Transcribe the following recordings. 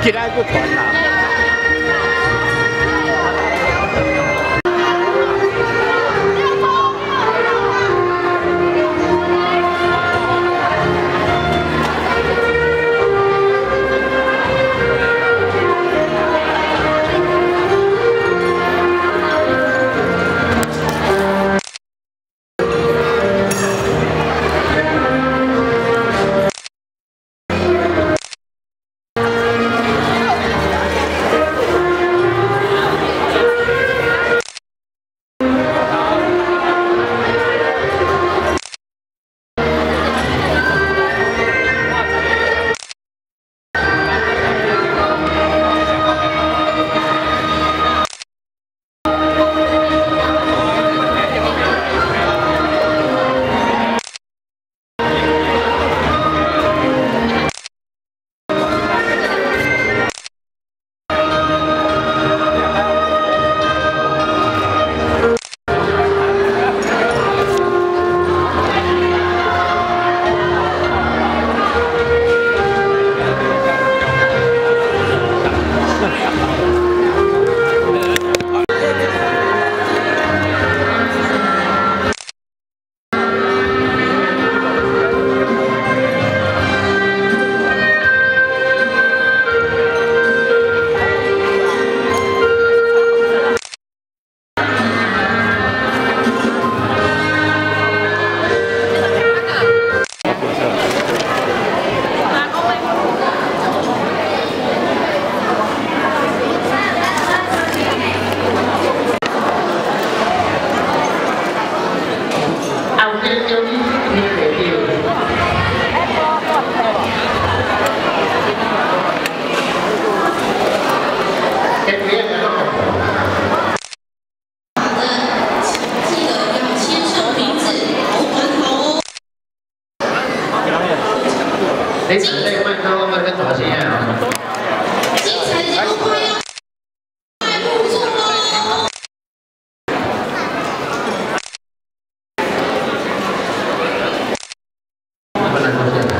今仔个传啦。 你只係問佢，我問佢左先啊！精彩節目快要快入座咯！不能出現。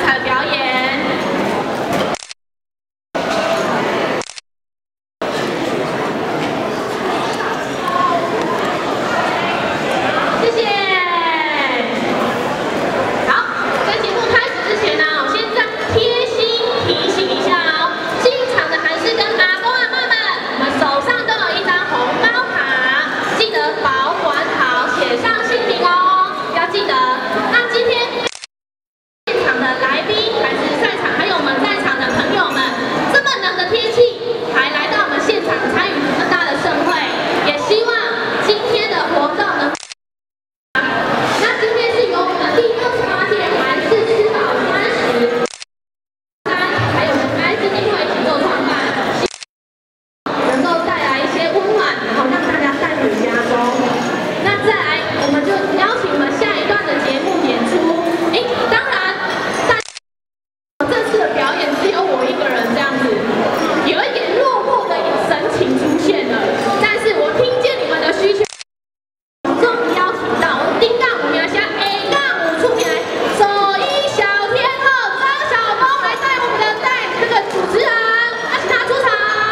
彩的表演。谢谢。好，在节目开始之前呢，我先贴心提醒一下哦，进场的还是跟阿公阿嬷们，我们手上都有一张红包卡，记得保管好，写上姓名哦，要记得。那今天现场的来宾还是在场，还有我们在场的朋友们，这么冷的天气还来到我们现场参与这么大的盛会，也希望今天的活动能。那今天是由我们第28届韩式吃饱30，还有仁爱基金会一起做创办，能够带来一些温暖，然后让大家带回家中。那再来，我们就邀请我们下一段的节目演出。当然，这次的表演只有我一个人这样子，有一点落寞的神情出现了。但是我听见你们的需求。终于邀请到我们丁杠5名下 A 杠5出名手艺小天后张晓峰来带我们的这个主持人，请他出场。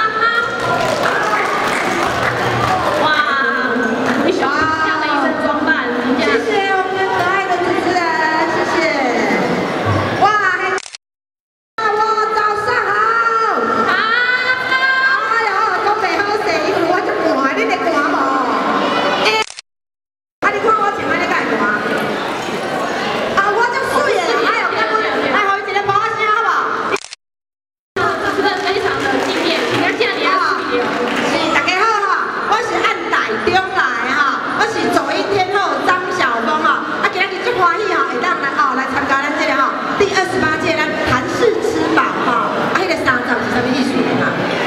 哇，很喜欢这样的一身装扮， 谢谢我们可爱的主持人，谢谢。哇，早上好。 好。 哎呦，讲袂好势，因为我足寒，你会寒无？你看我穿安尼，敢会寒？我足水的，哎呦，来，互伊一个鼓声好不好？ 真的非常的敬业，请他这样你要注意哦。 是，大家好哈，我是按台中来哈，我是走音天后张晓峰哈，今日足欢喜哈，会当来参加咱这个哈第28届咱韩式吃饱哈，迄个30是啥物意思哈？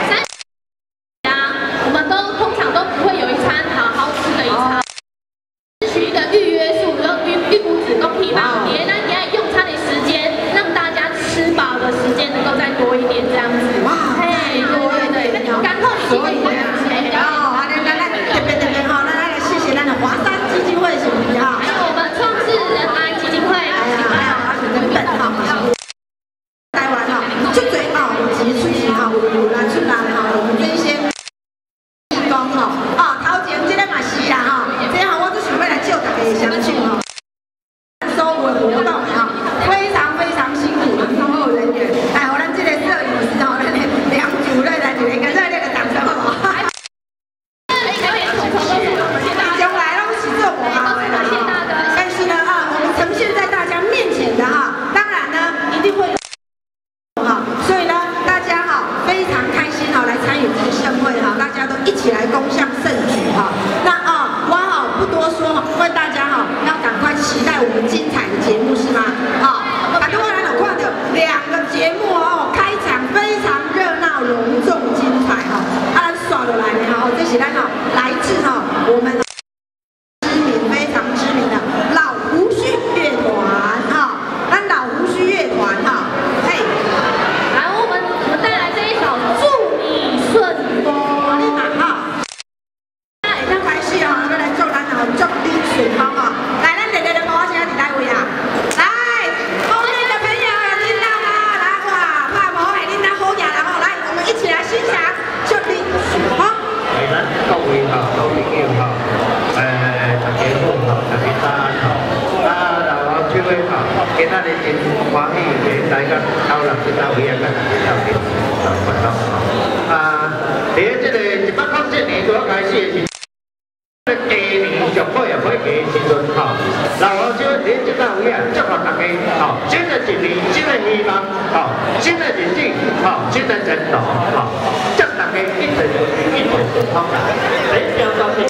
我们通常都不会有一餐好好吃的一餐，取一个预约数，预估子公平嘛，也用餐的时间，让大家吃饱的时间能够再多一点这样子。 哇， 嘿，对，赶快你可以这样子。 特别哈，来谢谢咱的华山基金会是不是哈？ 还有我们创世仁爱基金会， 人本哈，台湾哈，足多哈，有出钱哈，有来出来哈，我们这一些义工哈，头前这个嘛是啦哈，这哈我都想要来借大家的相信哈，所有的活动哈，非常辛苦的所有人员，来，我咱这个摄影师哈，咱的梁主任来一个热烈的掌声好不好？将来拢是做我好的啦，但是呢我们呈现在大家面前的哈，当然呢一定会有哈，所以呢大家哈非常开心哈来参与这个盛会哈，大家都一起来攻向盛举哈。那我不多说哈，问大家哈要赶快期待我们精彩的节目是吗？大家我来有看到2个节目开场非常热闹、隆重、精彩哈。咱刷落来呢这是咱来自我们非常知名的老胡须乐团咱老胡须乐团嘿， 来我们带来这一首《祝你顺风》。 这开始要来做咱祝你顺风来，咱热烈的鼓声伫哪位啊？来，后面的朋友有听到吗？来哇，拍鼓的恁咱好呀，然后来，我们一起来欣赏祝你顺风。 係啦，各位老朋友大家好大家早安老王秋威今仔日真歡喜嘅，大家到嚟這單位啊，跟大家到嚟活動喺這個197年左開始嘅時，雞年上好又可以嘅時陣老王秋喺這單位啊，祝福大家新的一年新的希望新的日子新的前途祝大家一直順風啦，你要到時。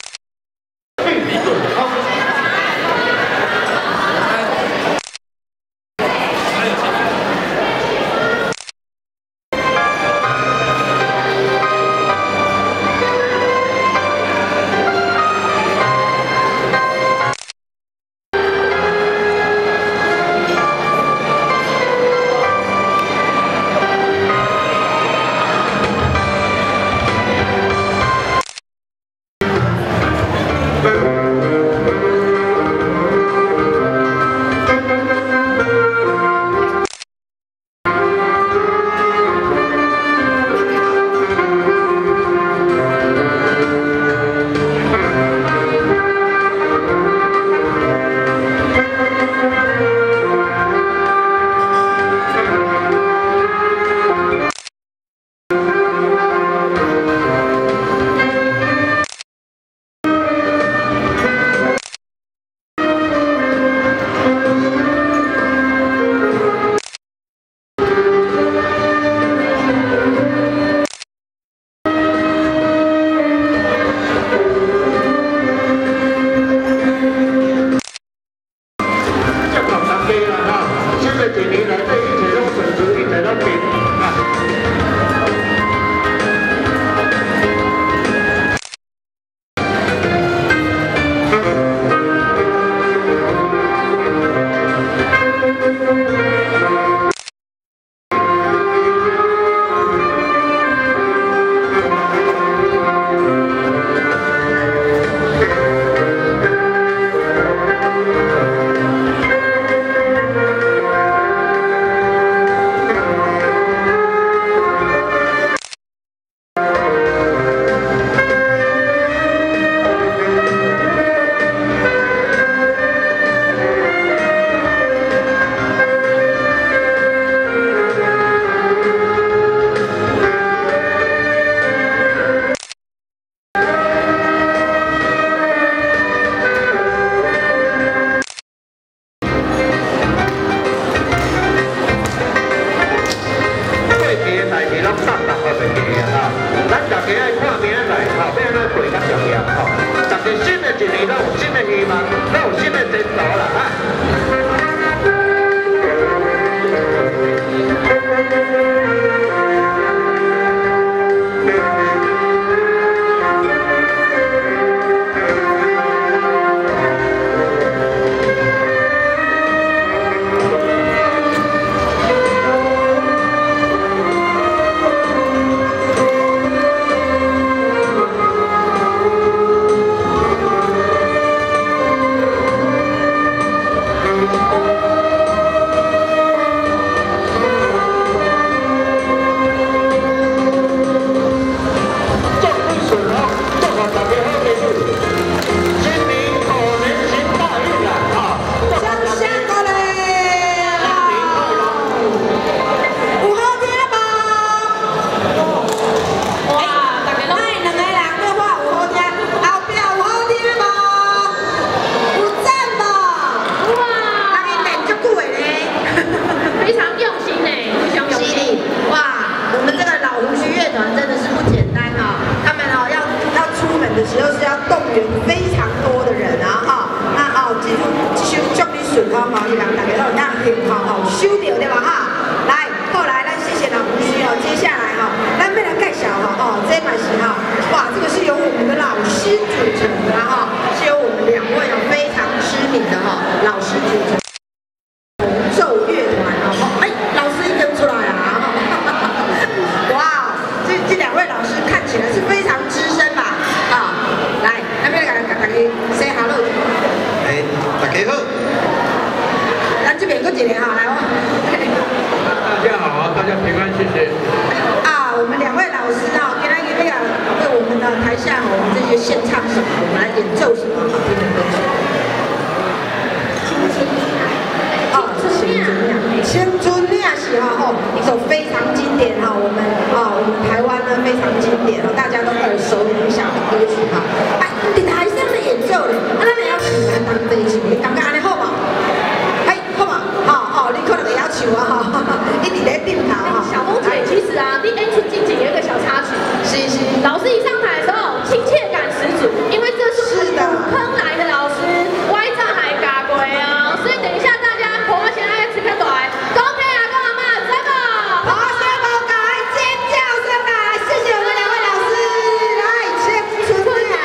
老师一上台的时候，亲切感十足，因为这是古坑来的老师，歪账还嘎鬼哦，所以等一下大家婆婆先来吃片短，恭喜阿公阿妈，真的， 好，所有宝赶快尖叫声来，谢谢我们两位老师，来，先出队啊！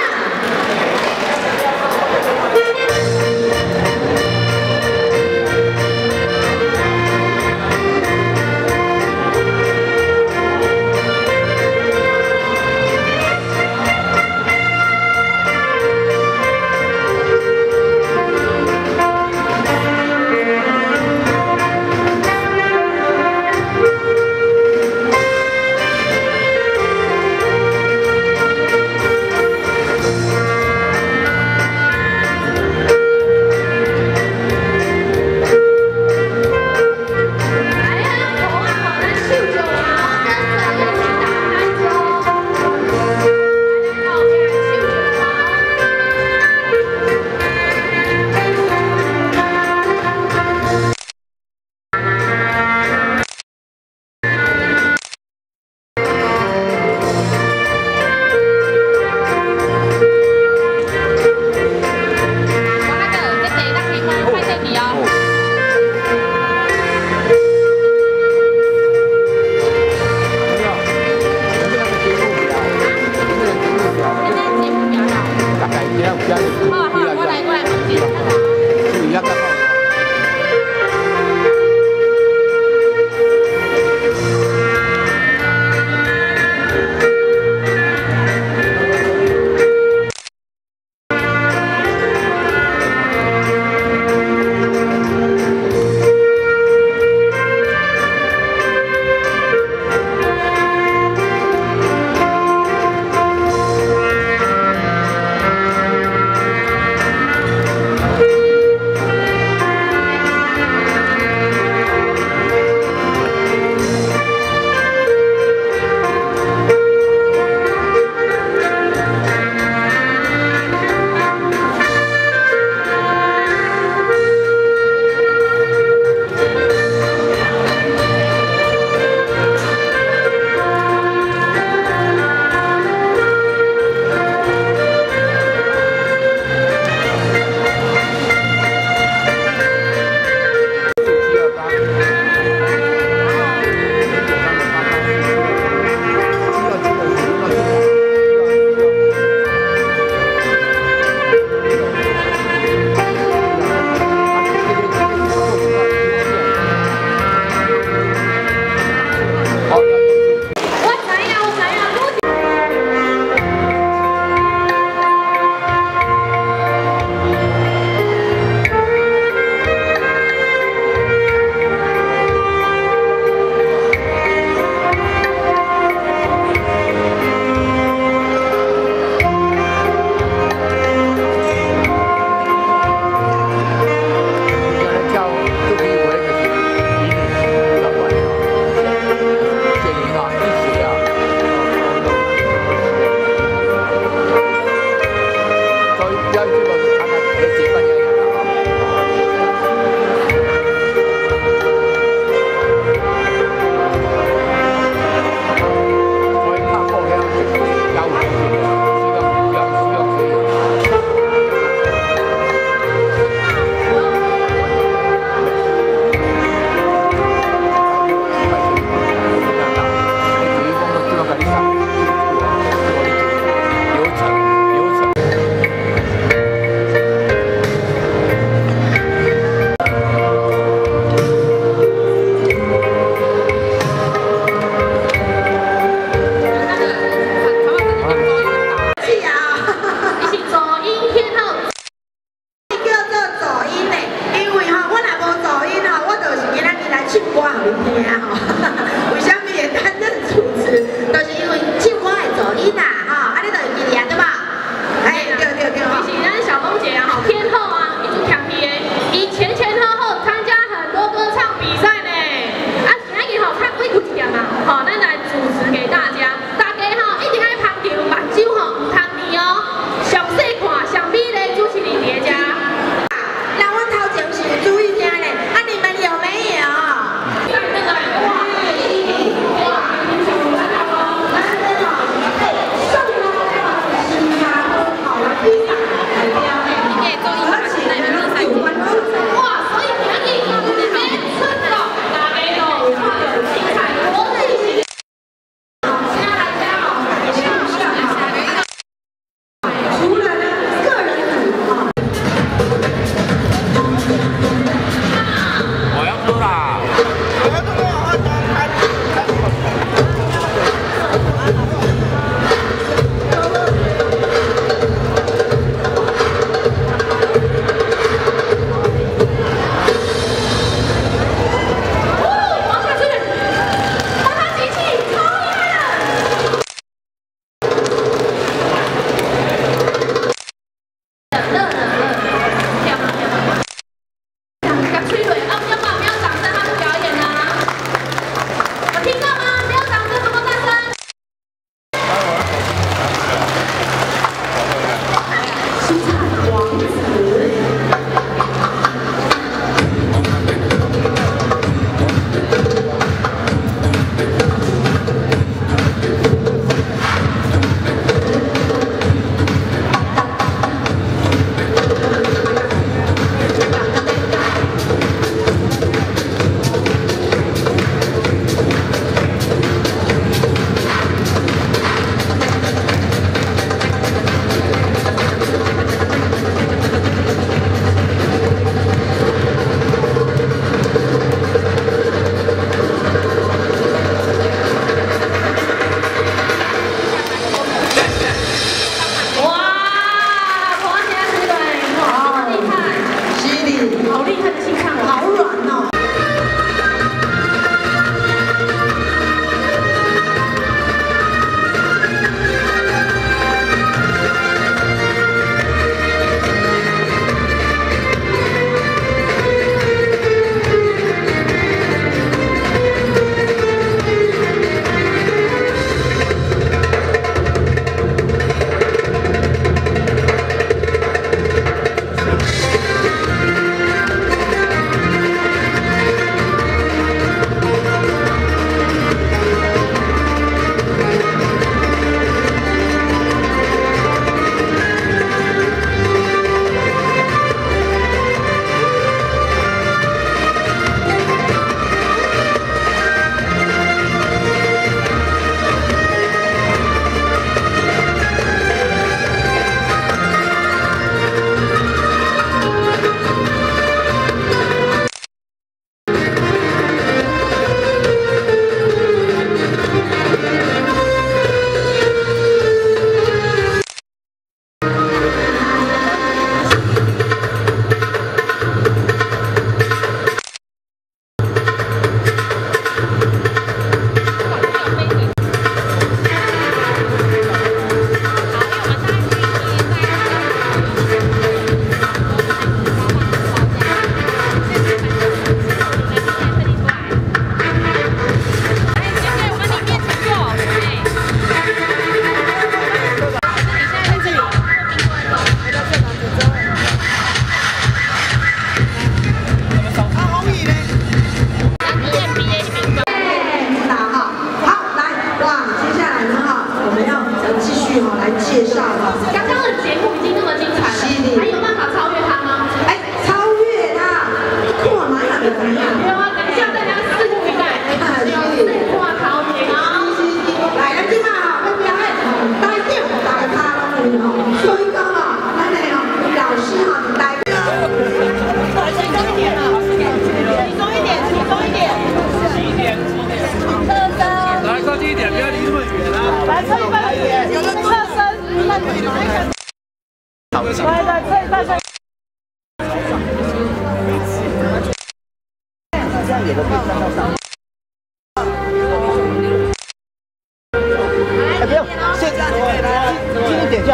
注意听嘞，啊，你们有没有？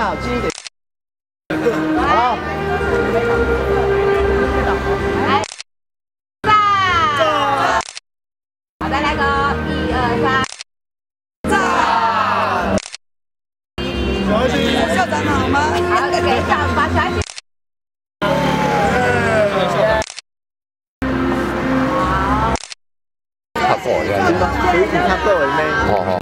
好，近一点。好。 好，再来个1、2、3。 校长好吗？ 好，给上把小孩子。 拍過嘅，佢以前拍過嘅咩？哦。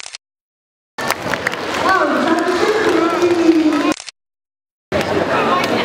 好，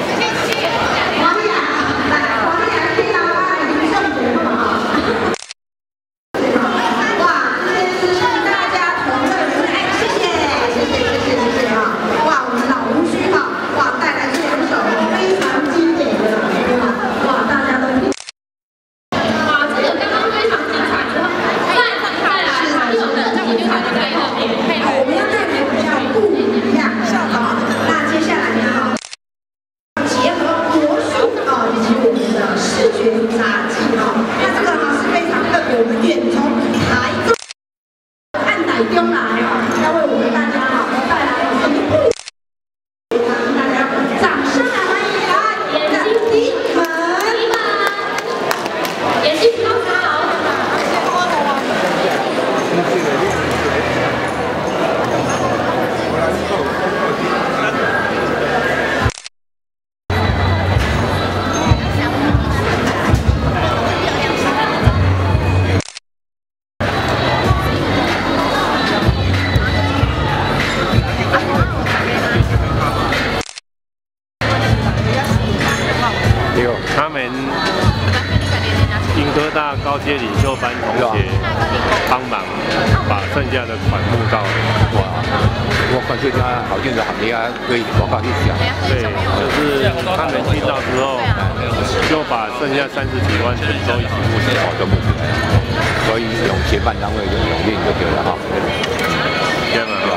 算是他好进的行业啊，可以广告去讲。 对，就是他们听到之后，就把剩下30几万全都一起募集好的目标， 所以用协办单位就用力就对了哈。 对吗？对吧？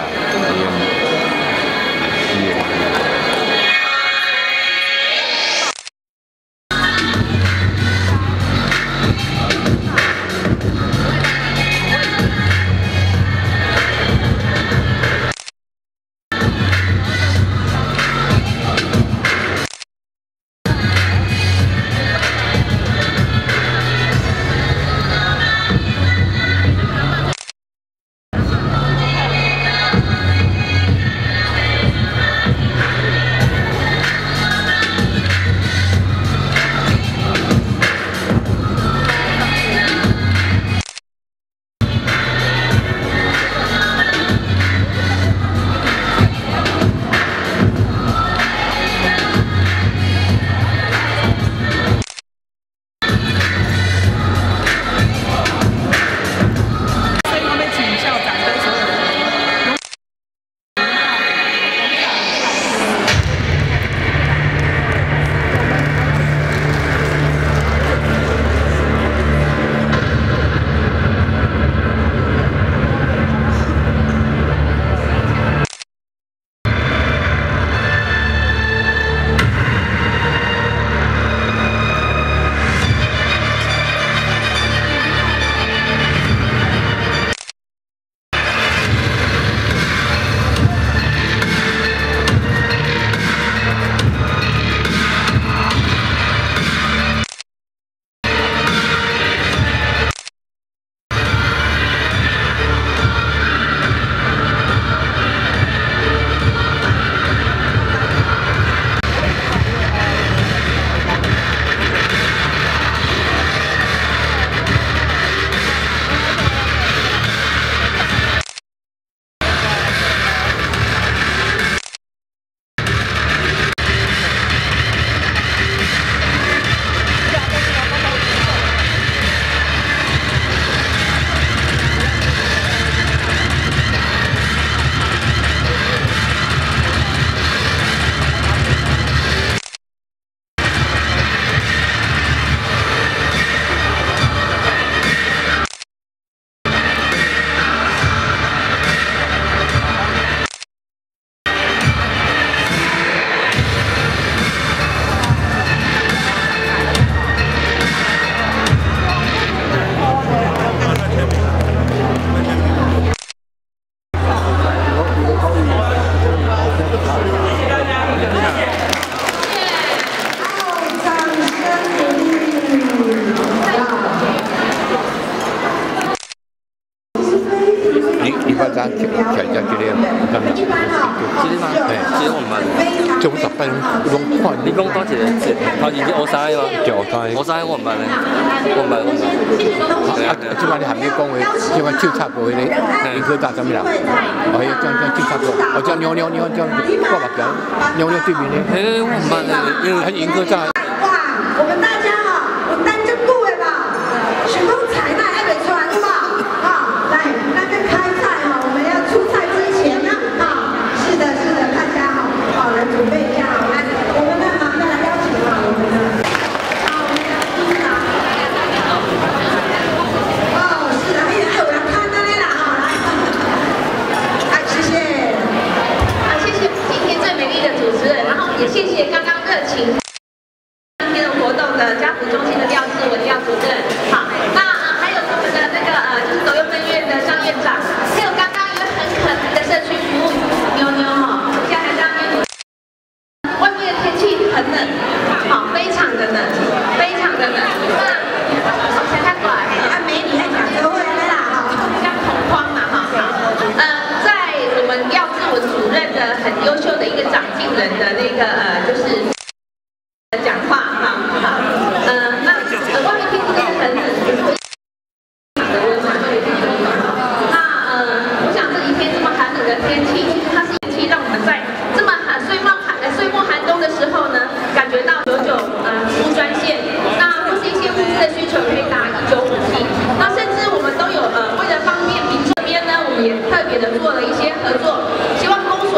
就我10班拢看。 你讲多一个字，头前是乌沙的吗？ 对乌沙的。 乌沙的我唔捌咧，我唔捌。 即摆你含你讲话，即摆手插过迄个，你去打什么人？哦，迄种手插过，哦，叫扭这样挂目镜，扭对面咧。 嘿，我唔捌咧，因为很严格在。 哇，我们大家哈，有单就顾的吧，全部采纳还没出来，对吧？好，来，那个开菜哈，我们要出菜之前呢，好，是的，大家好，好来准备一下，好，来，我们呢，好，再来邀请啊，我们的，好，我们的厅长，哦，是的，哎，我来看那里啦，好，来，哎，谢谢， 好，谢谢今天最美丽的主持人，然后也谢谢刚刚热情。活动的家福中心的廖志文廖主任，好，那还有我们的那个就是走右分院的张院长，还有刚刚一位很可爱的社区服务妞妞哈，现在在那边，外面的天气很冷，好，非常的冷，非常的冷。那先看过来， 美女还讲歌会来啦，哈， 比较恐慌嘛，哈，在我们廖志文主任的很优秀的一个长进人的那个就是讲话。做了一些合作，希望公所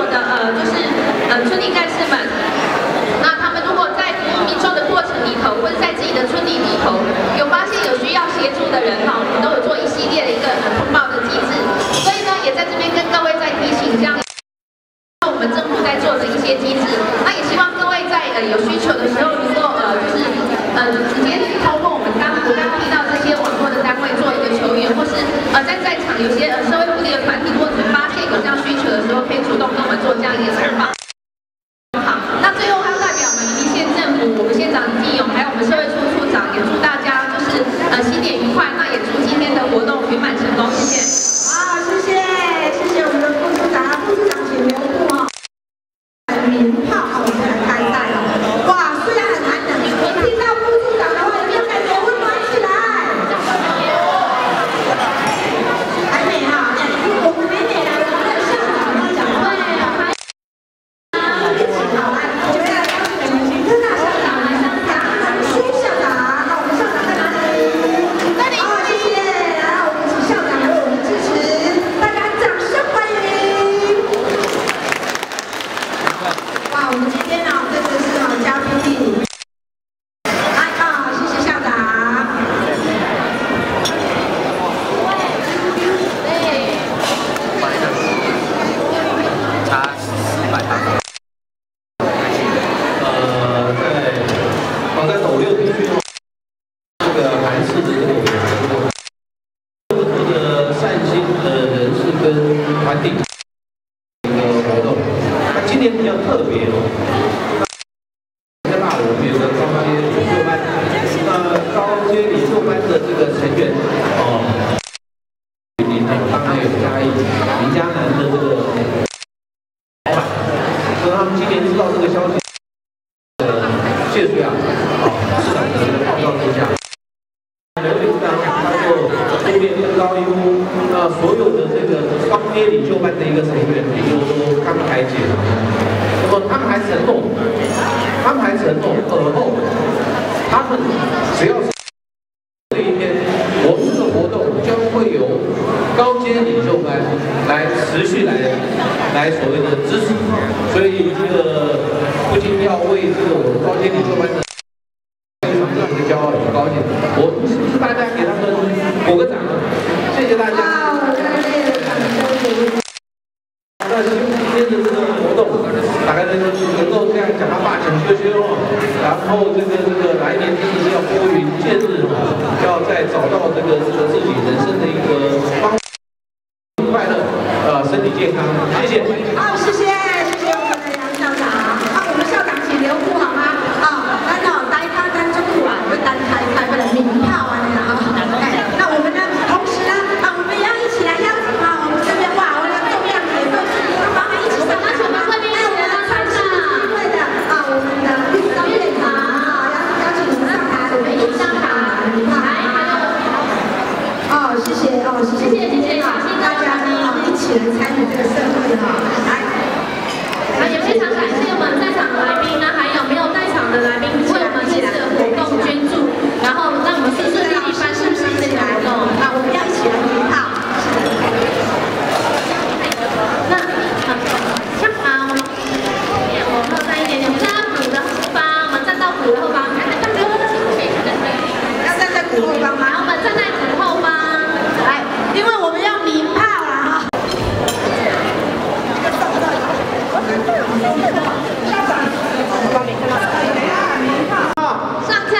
年比较特别哦。那我们有个高阶领袖班，高阶领袖班的这个成员当然有嘉义林嘉南的这个老板，所以他们今年知道这个消息，谢水啊，市长的号召之下，刘领导他就出面跟高一屋，所有的这个高阶领袖班的一个成员，也就是说安排解了，那么安排承诺而后，他们只要是这一天，我们这个活动将会由高阶领袖班来持续来所谓的支持，所以这个不仅要为这个我们高阶领袖班的非常的骄傲与高兴，我们是不是大家给他们鼓个掌？谢谢大家。那希望今天的这个活动，大家能够这样讲他爸请修修哦，然后这个来年真的是要拨云见日哦，要再找到这个自己人生的一个方快乐，身体健康，谢谢。 好，谢谢我们的杨校长。我们校长请留步好吗？咱大家咱中午啊，要单开不能名炮啊那个那我们呢，同时呢，我们要一起来邀请我们这边哇，我们重量级的，帮我们一起上台。我们会面我们的参加会的我们的绿色院长邀请我们上台，我们一起上台。谢谢大家呢一起来参与这个社会来。 也非常感谢我们在场的来宾呢，还有没有在场的来宾为我们这次的活动捐助，然后让我们顺顺利利办成这个活动。 我们要一起来鸣炮。 那我们再一点点，我们站在鼓的后方，我们站到鼓的后方， 要站在鼓后方吗？ 我们站在鼓后方。 因为我们要鸣炮了上菜。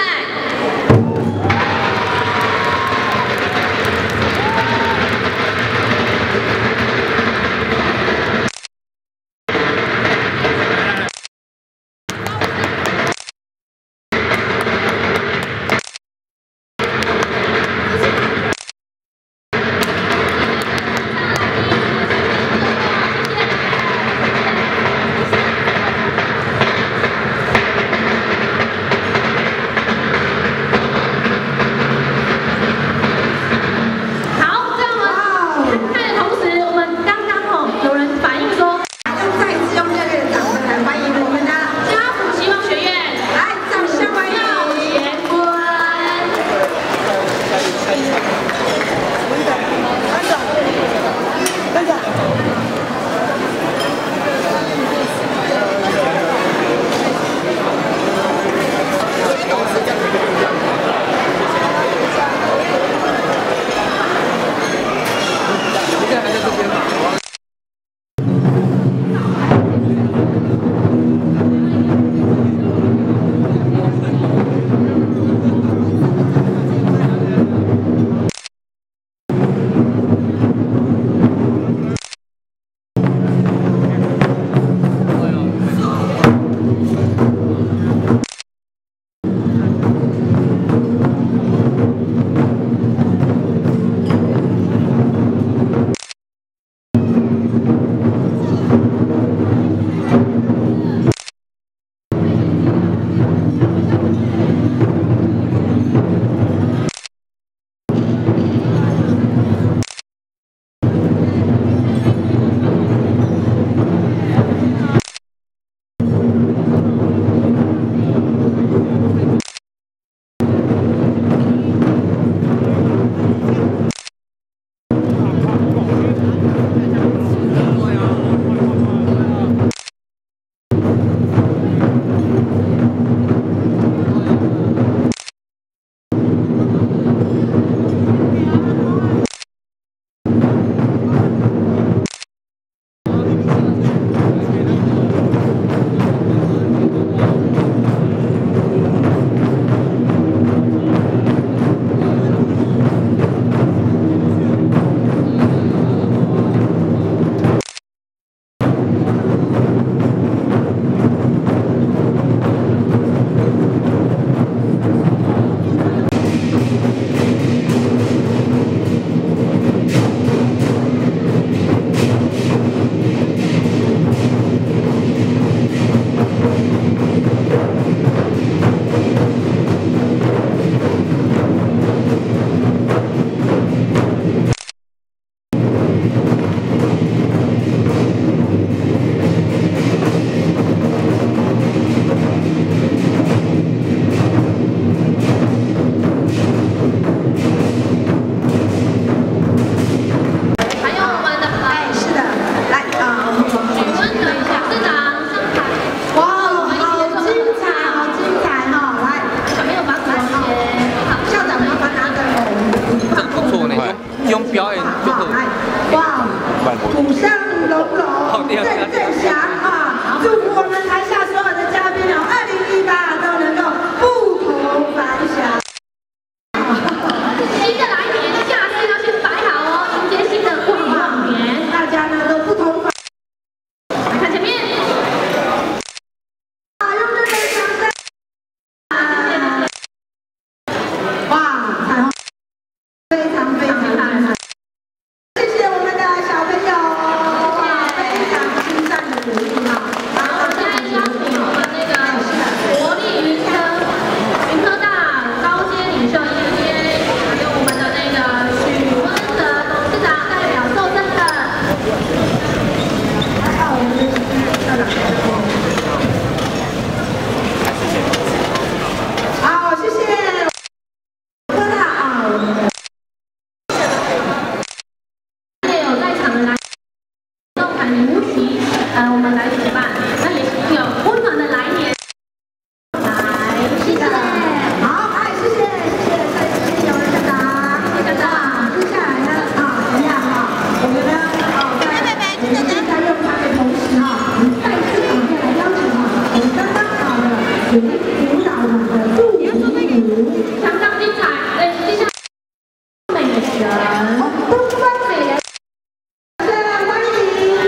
我们来举办，那也是有温暖的来年。来，谢谢。 好，谢谢有人站长，接下来呢，怎么样我们呢，在用餐的同时再次来邀请我们刚刚的舞蹈的杜怡如， 相当精彩。接下来美人， 东方美人，欢迎。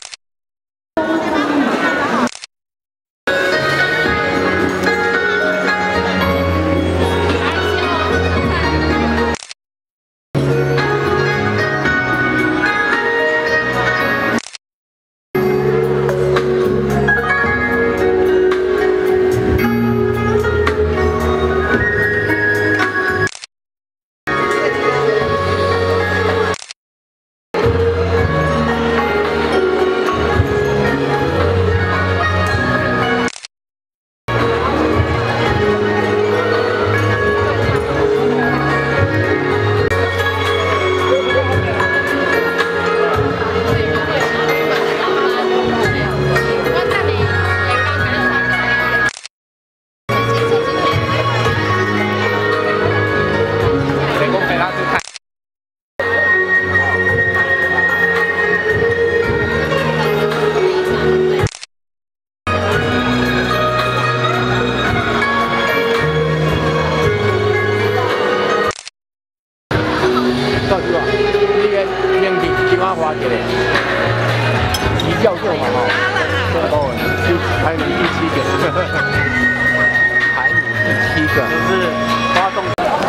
到时啊，你个名字是怎啊花起来？徐教授嘛就排名第7个，排名第7个，就是发动。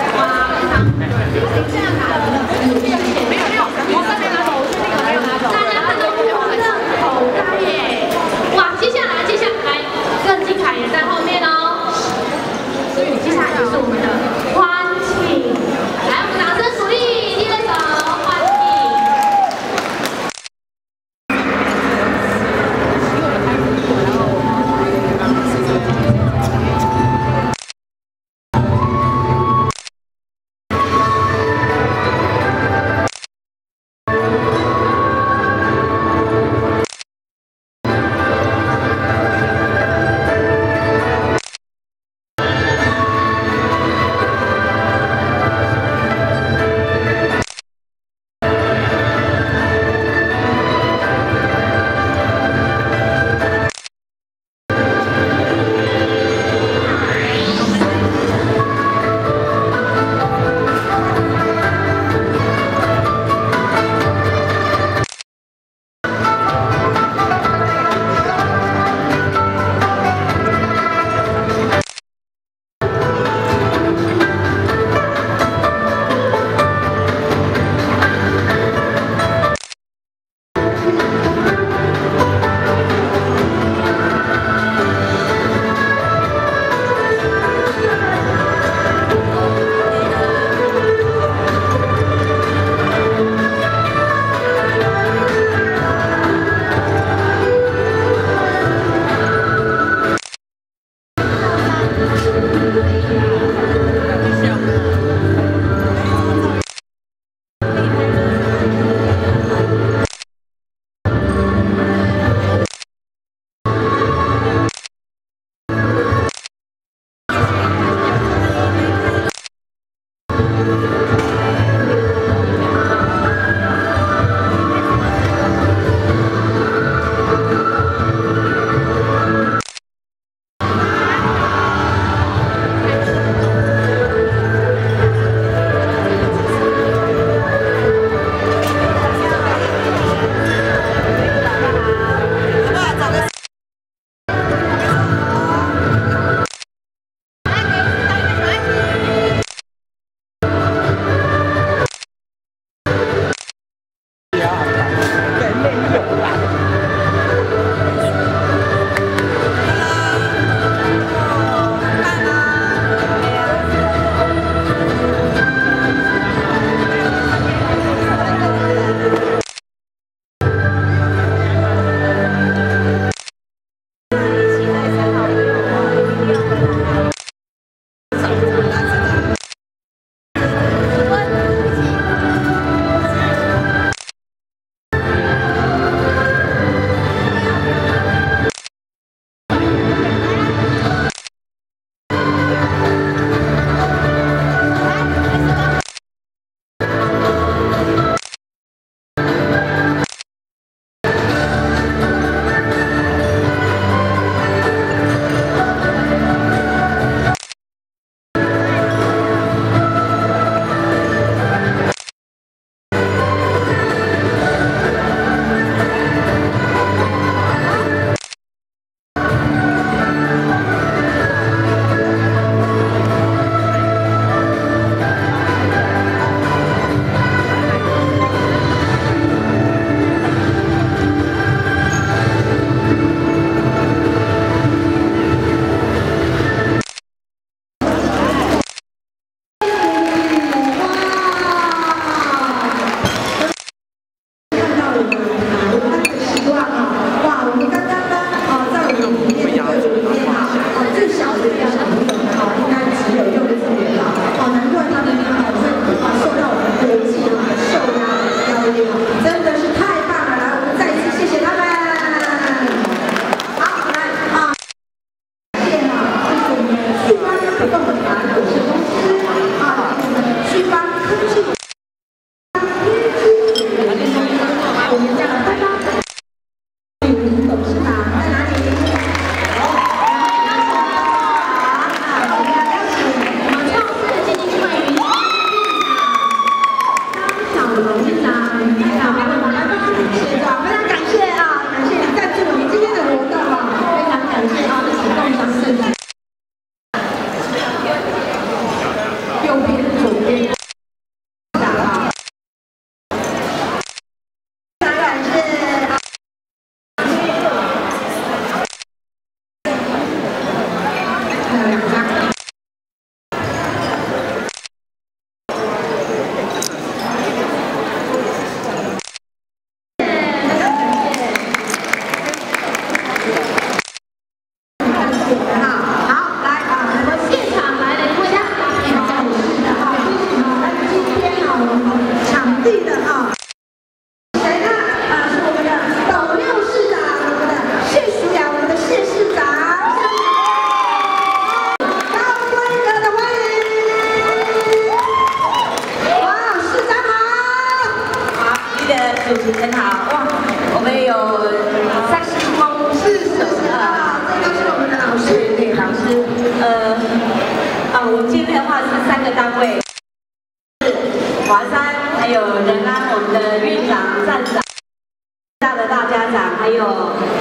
哇，接下来更精彩也在后面哦。接下来就是我们的欢庆，来，我们掌声鼓励第2首欢庆。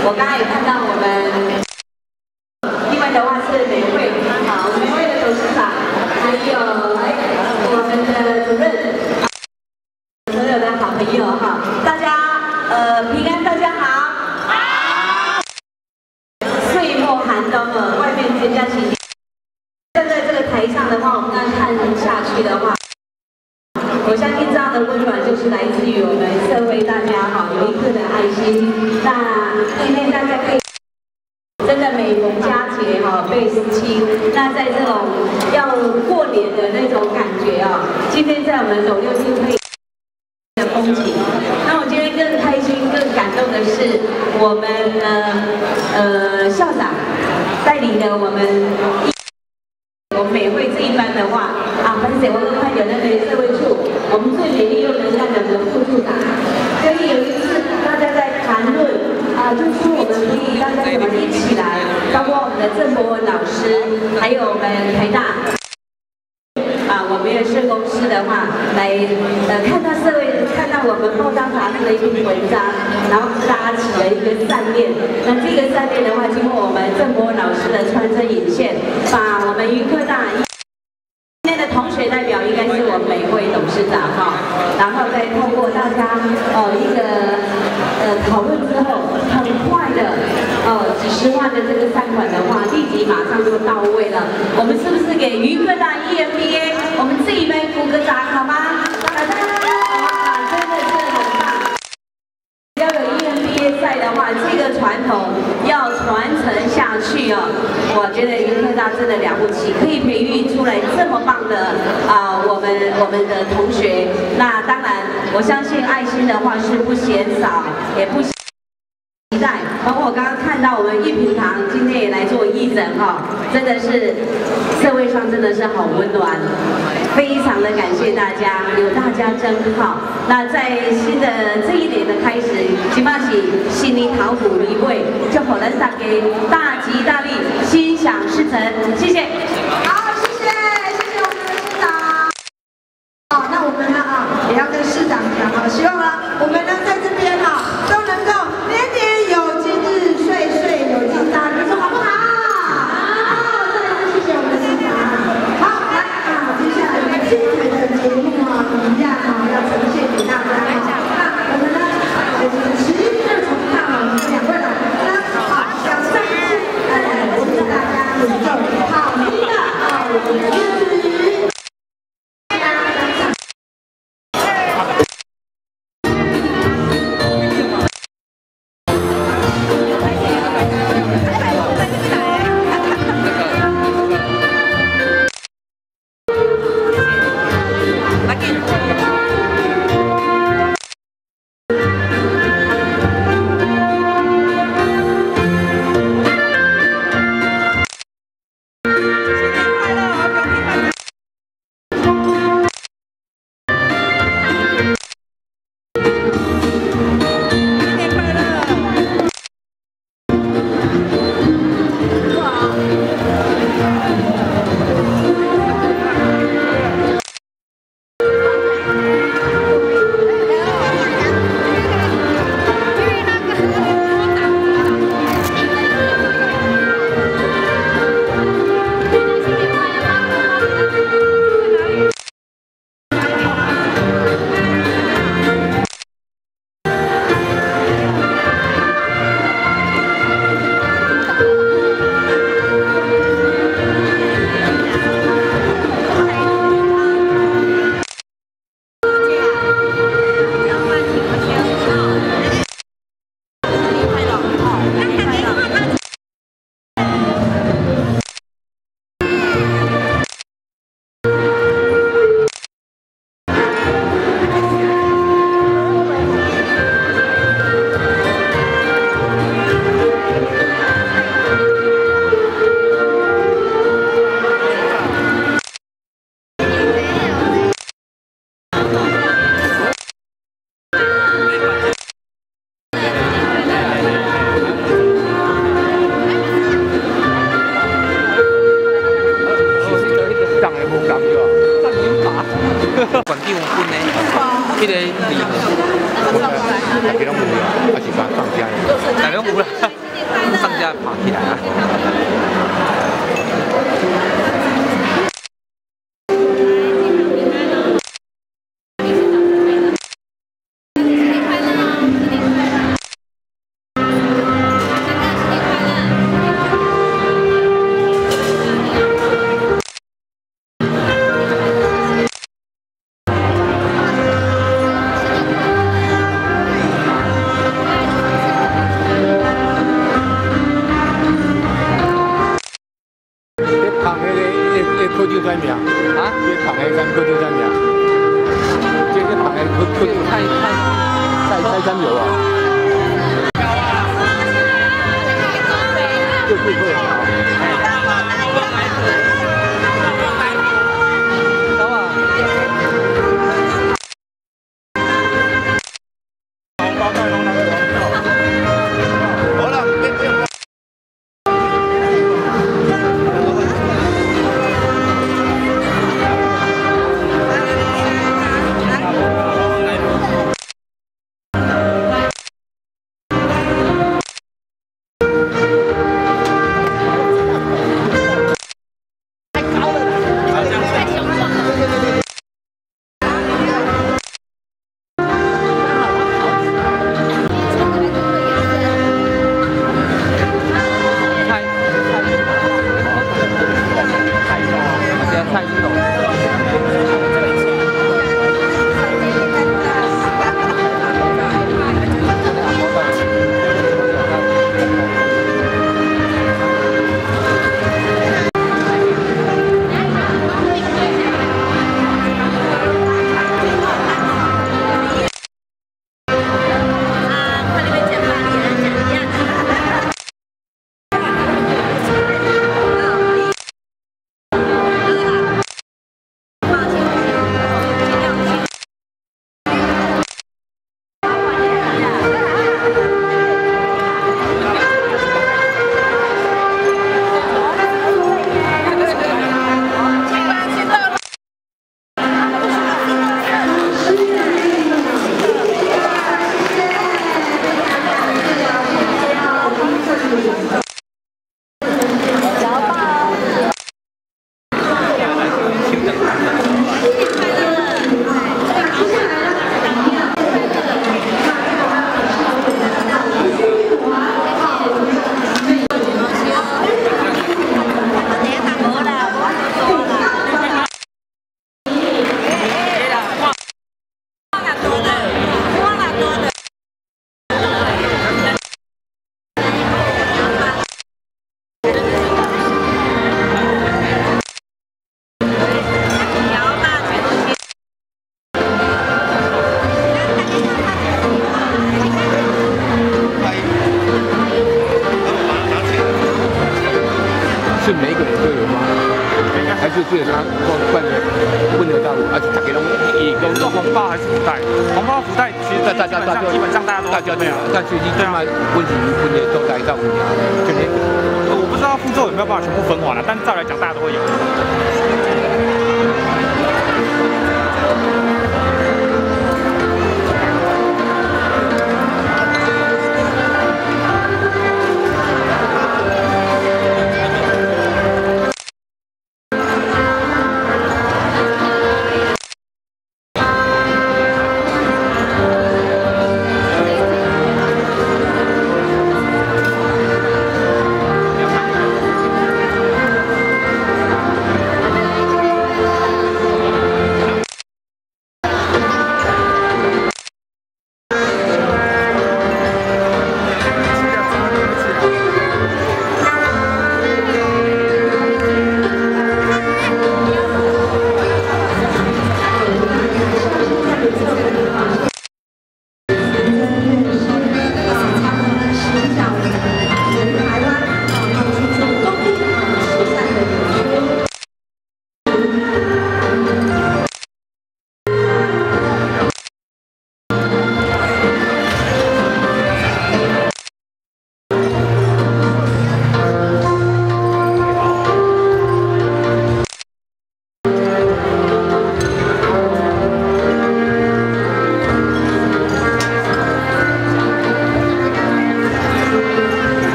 我刚才也看到我们，另外的话是美会，好，美会的董事长，还有我们的主任，所有的好朋友哈，大家平安，大家好。岁末寒冬了，外面节假期，站在这个台上的话，我们那看下去的话。我相信这样的温暖就是来自于我们社会大家哈有一颗的爱心。那今天大家可以真的每逢佳节哈倍思亲。那在这种要过年的那种感觉啊，今天在我们斗六厅可以的风景。那我今天更开心、更感动的是，我们校长带领的我们美会这一班的话啊，反正我都看有那个社会处，我们最美丽又能干的副处长，所以有一次大家在谈论啊，就说我们可以大家怎么一起来，包括我们的郑博文老师，还有我们台大啊，我们的社工师的话，来看到社会，看到我们报章杂志的一篇文章，然后搭起了一个扇面。那这个扇面的话，经过我们郑博文老师的穿针引线，把我们渔科大今天的同学代表应该是我们美会董事长哈，然后再透过大家一个讨论之后，很快的几10万的这个善款的话，立即马上就到位了。我们是不是给渔科大 EMBA 我们自己来鼓个掌好吗？真的是很棒。要有 EMBA 在的话，这个传统要传承下去哦。我觉得渔科大真的了不起，可以培育出来这么棒的我们的同学。那当然，我相信爱心的话是不嫌少，也不期待。包括我刚刚看到我们玉屏堂今天也来做义诊哈，真的是社会上真的是好温暖。非常的感谢大家，有大家真好。那在新的这一年的开始，起码是新年桃虎一位，就可能大家大吉大利，心想事成。谢谢。好，谢谢我们的市长。好，那我们呢也要跟市长讲哈，希望呢我们呢在这边都能够年年有今日，岁岁有今朝，你说好不好？好，再来谢谢我们的市长。好，来接下来我们精彩的节目一样要呈现给大家。那我们呢持续的从看我们2位老师呢，好，想上去，我们大家宇宙好。 就最贵啊。走啊！是每个人都有吗？还是只有他问得到，而且大家都有做红包还是福袋？红包福袋其实基本上大家都有， 但最近对嘛问题都大家有，就是我不知道福州有没有办法全部分完了，但照来讲大家都会有。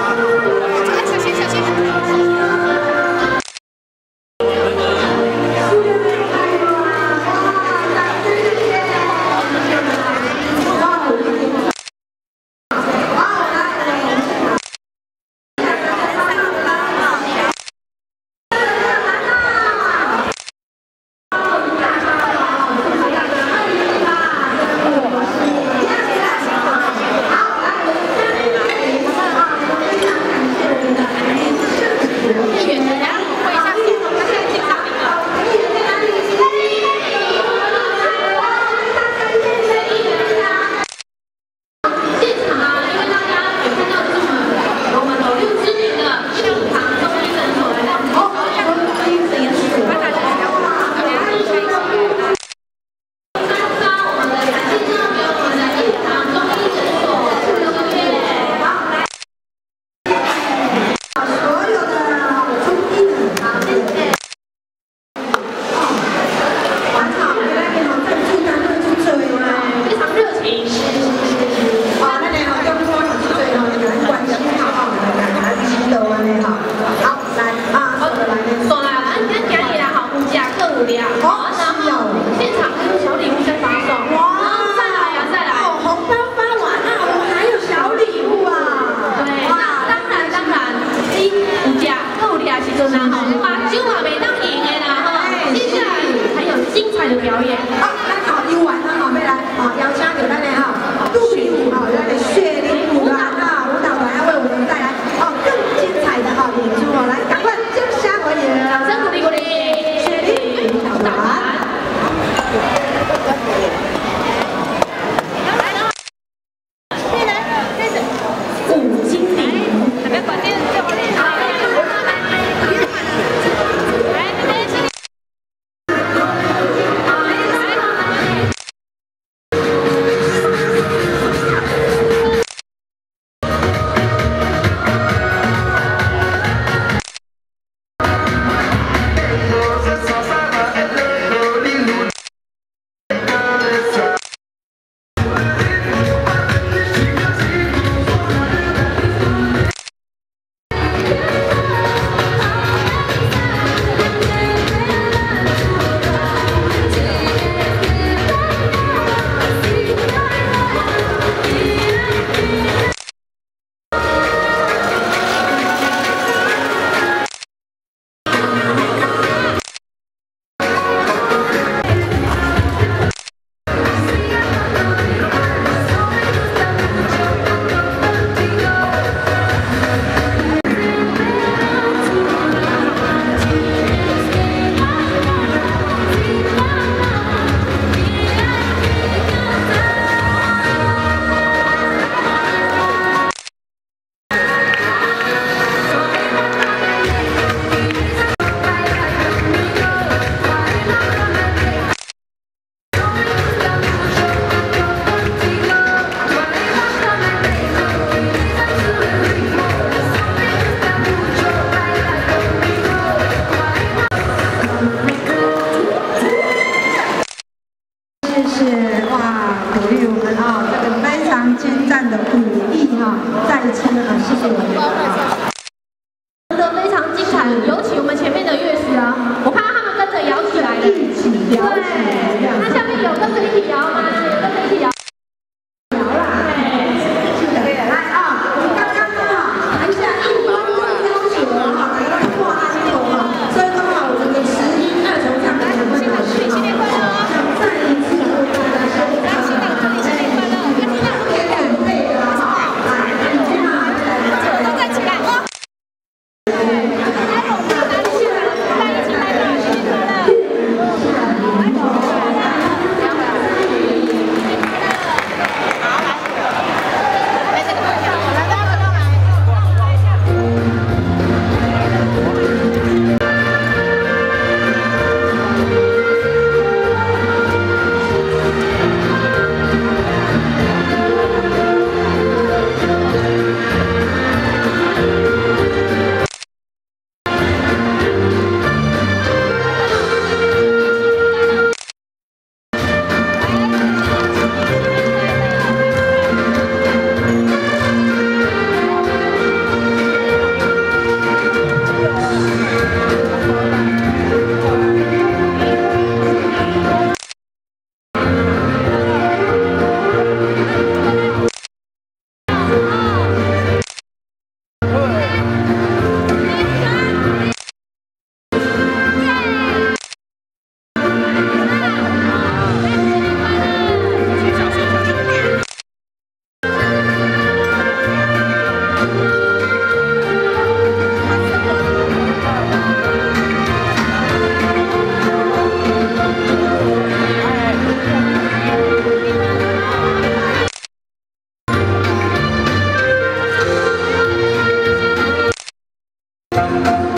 来。 Thank you.